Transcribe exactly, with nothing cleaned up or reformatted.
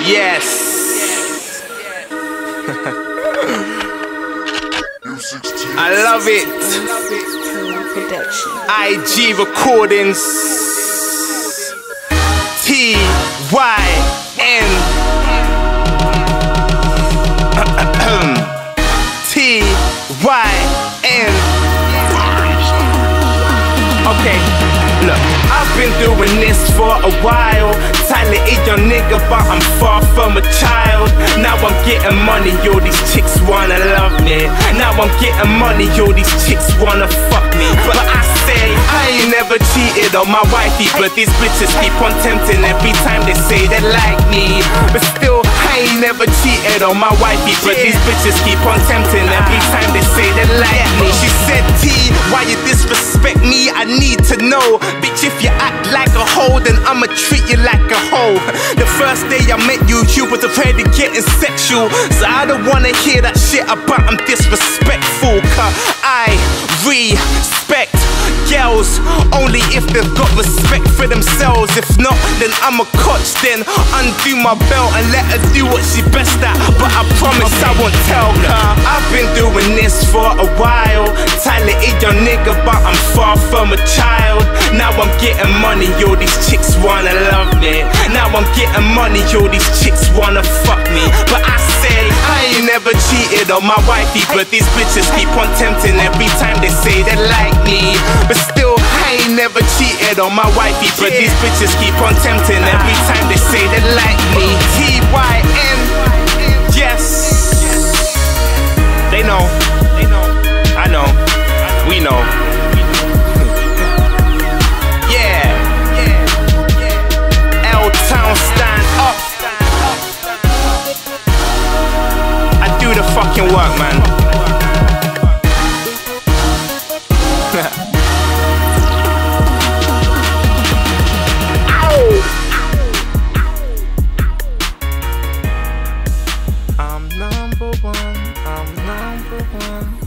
Yes. I love it. I G Recordings. T Y N T Y N. Okay, look, I've been doing this for a while. Tyler is your nigga, but I'm far from a child. Now I'm getting money, all these chicks wanna love me. Now I'm getting money, all these chicks wanna fuck me. But I say, I ain't never cheated on my wifey, but these bitches keep on tempting every time they say they like me. But still, I ain't never cheated on my wifey, but these bitches keep on tempting every time they say they like me. She said, T, why you disrespect me? I need to know. Bitch, if you act like a hoe, then I'ma treat you like a hoe. The first day I met you, you was already getting sexual, so I don't wanna hear that shit about I'm disrespectful. Cause I respect girls only if they've got respect for themselves. If not, then I'm a coach. Then undo my belt and let her do what she best at. But I promise I won't tell her. I've been doing this for a while. Tyler is your nigga, but I'm far from a child. Now I'm getting money, all these chicks wanna love me. Now I'm getting money, all these chicks wanna fuck me. But I say, I ain't never cheated on my wifey, but these bitches keep on tempting every time they say they like me. But still, I ain't never cheated on my wifey, but these bitches keep on tempting every time they say they like me. T Y N, yes. They know, they know, I know, we know. Yeah, L-Town, stand up. I do the fucking work, man. I'm number one, I'm number one.